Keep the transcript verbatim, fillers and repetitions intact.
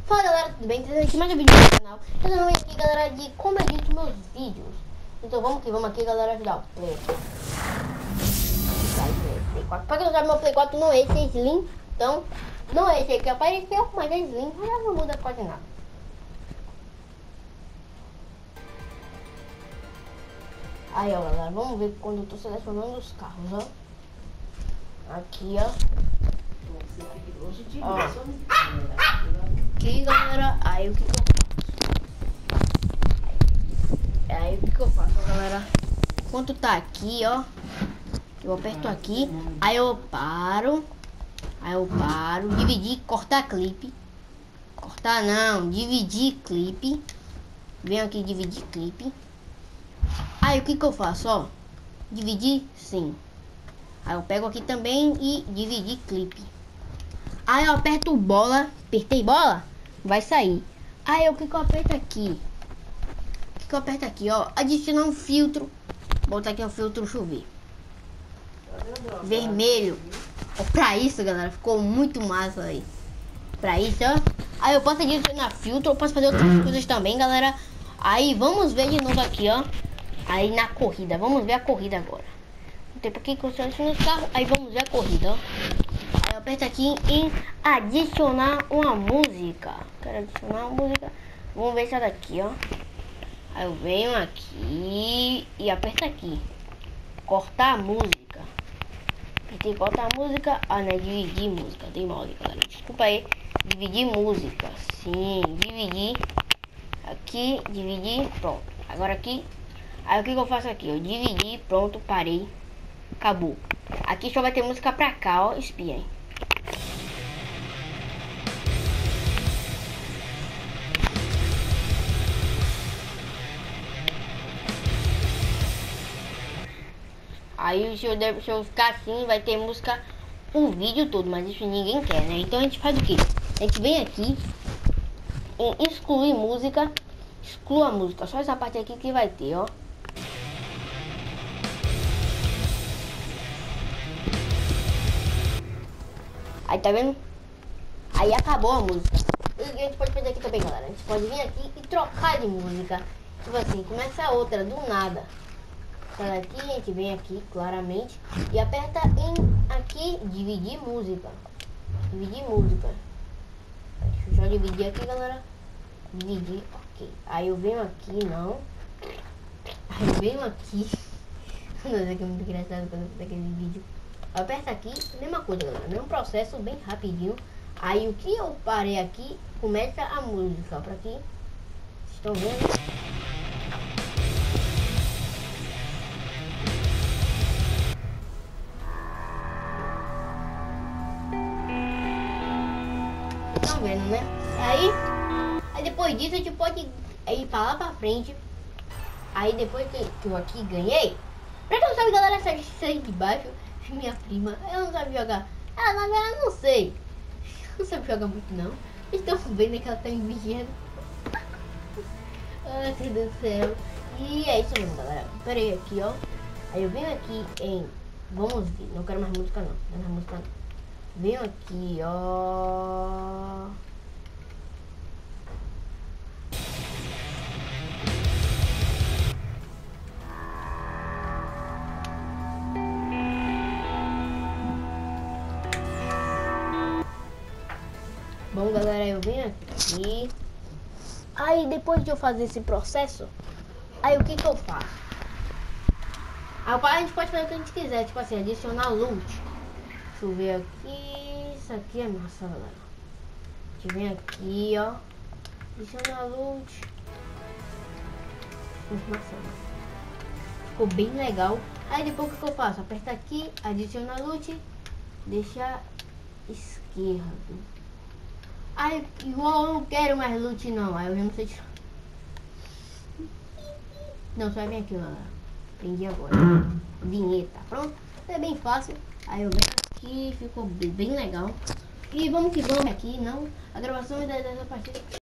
Fala galera, tudo bem? Trazendo aqui mais um vídeo no canal. Trazendo aqui galera de como eu edito meus vídeos. Então vamos que vamos aqui galera, ajudar o Play. Pra quem não sabe, meu Play quatro não é esse, é Slim. Então, não é esse aí que apareceu, mas é Slim, mas não muda quase nada. Aí ó galera, vamos ver quando eu tô selecionando os carros, ó. Aqui ó. Ó. Aqui galera, aí o que, que eu faço? Aí o que, que eu faço galera? Enquanto tá aqui ó, eu aperto aqui, aí eu paro, aí eu paro, dividir, cortar clipe, cortar não, dividir clipe, venho aqui dividir clipe, aí o que que eu faço ó, dividir sim, aí eu pego aqui também e dividir clipe, aí eu aperto bola, apertei bola, vai sair, aí o que que eu aperto aqui, o que que eu aperto aqui ó, adicionar um filtro, botar aqui o filtro chover. Vermelho. Ó, pra isso galera, ficou muito massa aí. Pra isso ó, aí eu posso adicionar filtro, eu posso fazer outras coisas também galera. Aí vamos ver de novo aqui ó, aí na corrida, vamos ver a corrida agora. Não tem por que eu seleciono os carros, aí vamos ver a corrida ó. Aí eu aperto aqui em adicionar uma música. Quero adicionar uma música, vamos ver essa daqui ó. Aí eu venho aqui e aperto aqui, cortar a música. Apertei cortar a música, ah né, dividir música, tem mal ali galera, desculpa aí, dividir música, sim, dividir, aqui, dividir, pronto, agora aqui, aí o que que eu faço aqui, eu dividi, pronto, parei, acabou, aqui só vai ter música pra cá, ó, espia aí. Aí se eu, se eu ficar assim, vai ter música o vídeo todo, mas isso ninguém quer, né? Então a gente faz o que? A gente vem aqui em excluir música, exclua a música, só essa parte aqui que vai ter, ó. Aí tá vendo? Aí acabou a música. E a gente pode fazer aqui também, galera. A gente pode vir aqui e trocar de música. Tipo assim, começa outra do nada. Aqui, a gente vem aqui claramente e aperta em aqui dividir música, dividir música. Deixa eu só dividir aqui galera, dividir, ok. Aí eu venho aqui não, aí eu venho aqui, nossa, que é muito engraçado quando eu faço aquele vídeo. Aperta aqui, mesma coisa galera, mesmo processo bem rapidinho. Aí o que eu parei aqui, começa a música, para aqui, estão vendo? Estão vendo, né? Aí, aí depois disso a gente pode ir pra lá pra frente. Aí depois que, que eu aqui ganhei, pra quem não sabe galera, essa aí de baixo é minha prima, ela não sabe jogar. Ela na verdade não sei, não sabe jogar muito não. Estão vendo que ela tá me vigiando. Ai meu Deus do céu. E é isso mesmo galera, peraí aqui ó. Aí eu venho aqui em, vamos ver, não quero mais música não, não quero mais música não. Venho aqui, ó. Bom, galera, eu venho aqui. Aí, depois de eu fazer esse processo, aí o que que eu faço? Aí, a gente pode fazer o que a gente quiser, tipo assim, adicionar loot. Deixa eu ver aqui, isso aqui é massa galera. A gente vem aqui ó, adicionar loot. Muito massa, ficou bem legal. Aí depois o que eu faço? Aperta aqui, adicionar loot, deixa esquerdo. Aí igual eu não quero mais loot não, aí eu já não sei tirar. Não, só vem aqui galera, aprendi agora. Vinheta, pronto, é bem fácil. Aí eu venho aqui, ficou bem legal. E vamos que vamos aqui, não? A gravação é dessa partida.